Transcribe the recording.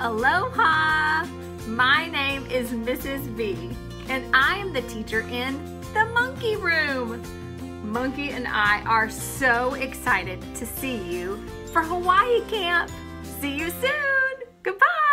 Aloha! My name is Mrs. V, and I am the teacher in the Monkey Room. Monkey and I are so excited to see you for Hawaii camp. See you soon. Goodbye.